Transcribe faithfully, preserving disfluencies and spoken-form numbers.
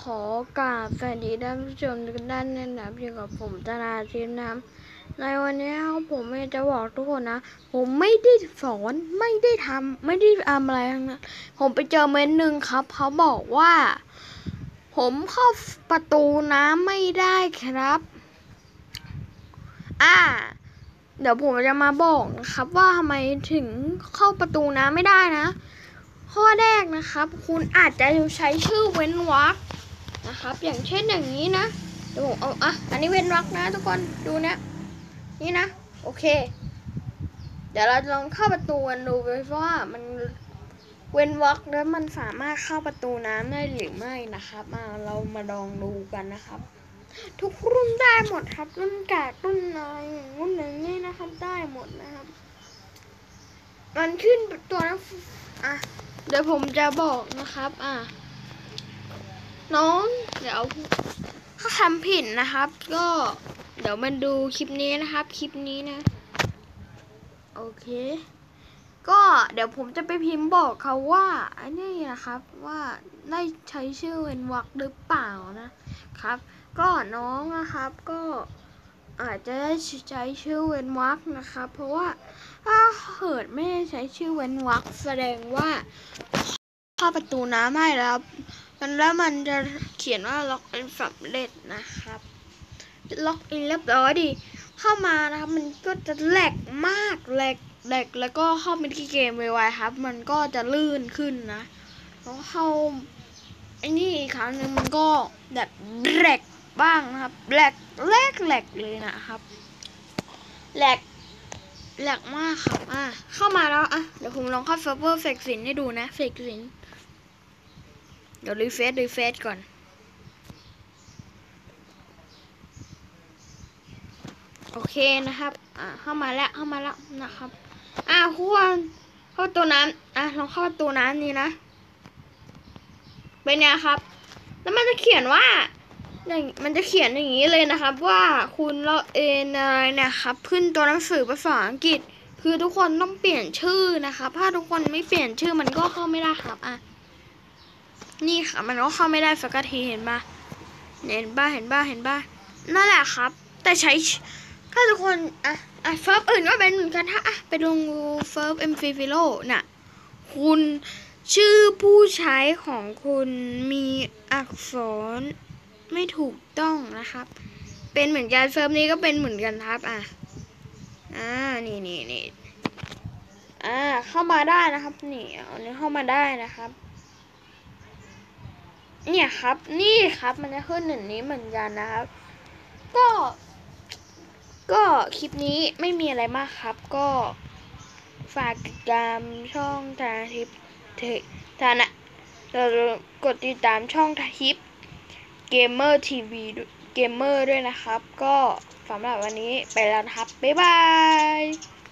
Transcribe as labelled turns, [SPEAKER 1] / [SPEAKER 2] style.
[SPEAKER 1] อกราบสวัสดีท่านผู้ชมทุกท่านนะครับอยู่กับผมธนาทิพย์นะครับในวันนี้ผมจะบอกทุกคนนะผมไม่ได้สอนไม่ได้ทำไม่ได้ทำอะไรทั้งนั้นผมไปเจอเมนหนึ่งครับเขาบอกว่าผมเข้าประตูน้ำไม่ได้ครับอ่าเดี๋ยวผมจะมาบอกนะครับว่าทำไมถึงเข้าประตูน้ำไม่ได้นะข้อแรกนะครับคุณอาจจะใช้ชื่อเว้นวรรคนะครับอย่างเช่นอย่างนี้นะเดี๋ยวผมเอาอ่ะอันนี้เว้นวรรคนะทุกคนดูนะนี่นะโอเคเดี๋ยวเราลองเข้าประตูกันดูไปว่ามันเว้นวรรคแล้วมันสามารถเข้าประตูน้ำได้หรือไม่นะครับมาเรามาลองดูกันนะครับทุกรุ่นได้หมดครับรุ่นกากรุ่นอะไรรุ่นหนึ่งนี่นะครับได้หมดนะครับมันขึ้นตัวนั้นอ่ะเดี๋ยวผมจะบอกนะครับอ่ะน้องเดี๋ยวถ้าทำผิดนะครับก็เดี๋ยวมันดูคลิปนี้นะครับคลิปนี้นะโอเคก็เดี๋ยวผมจะไปพิมพ์บอกเขาว่าไอ้นี่นะครับว่าได้ใช้ชื่อเว้นวรรคหรือเปล่านะครับก็น้องนะครับก็อาจจะได้ใช้ชื่อเว้นวรรคนะครับเพราะว่าถ้าเกิดไม่ได้ใช้ชื่อเว้นวรรคแสดงว่าเข้าประตูน้ำไม่แล้วแล้วมันจะเขียนว่าล็อกอินสำเร็จนะครับล็อกอินเรียบร้อยดีเข้ามานะครับมันก็จะแหลกมากแหลกแหลกแล้วก็เข้าไปที่เกมไวๆครับมันก็จะลื่นขึ้นนะแล้วเข้าไอ้นี่อีกครั้งหนึ่งมันก็แบบแหลกบ้างนะครับแหลกแหลกแหลกเลยนะครับแหลกแหลกมากครับอ่ะเข้ามาแล้วอ่ะเดี๋ยวผมลองเข้าเซิร์ฟเวอร์เฟกซินให้ดูนะเฟกซินเดี๋ยวรีเฟซรีเฟซก่อนโอเคนะครับอ่าเข้ามาแล้วเข้ามาแล้วนะครับอ่าควรเข้าตัวน้ำอ่ะลองเข้าตัวน้ำนี่นะเป็นไงครับแล้วมันจะเขียนว่าอย่างมันจะเขียนอย่างนี้เลยนะครับว่าคุณเราเอนอะไรนะครับขึ้นตัวหนังสือภาษาอังกฤษคือทุกคนต้องเปลี่ยนชื่อนะครับถ้าทุกคนไม่เปลี่ยนชื่อมันก็เข้าไม่ได้ครับอ่ะนี่ค่ะมันก็เข้าไม่ได้สักทีเห็นปะเห็นปะเห็นปะเห็นปะนั่นแหละครับแต่ใช้ถ้าทุกคนอ่ะอ่ะเฟิร์ฟอื่นก็เป็นเหมือนกันถ้าอ่ะไปลงเฟิร์ฟเอ็มฟีฟิโลน่ะคุณชื่อผู้ใช้ของคุณมีอักษรไม่ถูกต้องนะครับเป็นเหมือนกันเฟิร์ฟนี้ก็เป็นเหมือนกันครับอ่ะอ่านี่นี่นี่อ่าเข้ามาได้นะครับนี่เอานี้เข้ามาได้นะครับเนี่ยครับนี่ครับมันจะขึ้นหนึ่งนี้เหมือนกันนะครับก็ก็คลิปนี้ไม่มีอะไรมากครับก็ฝากติดตามช่องทาทิปเททานะเรากดติดตามช่องทาทิปเกมเมอร์ทีวีเกมเมอร์ด้วยนะครับก็สำหรับวันนี้ไปแล้วครับบ๊ายบาย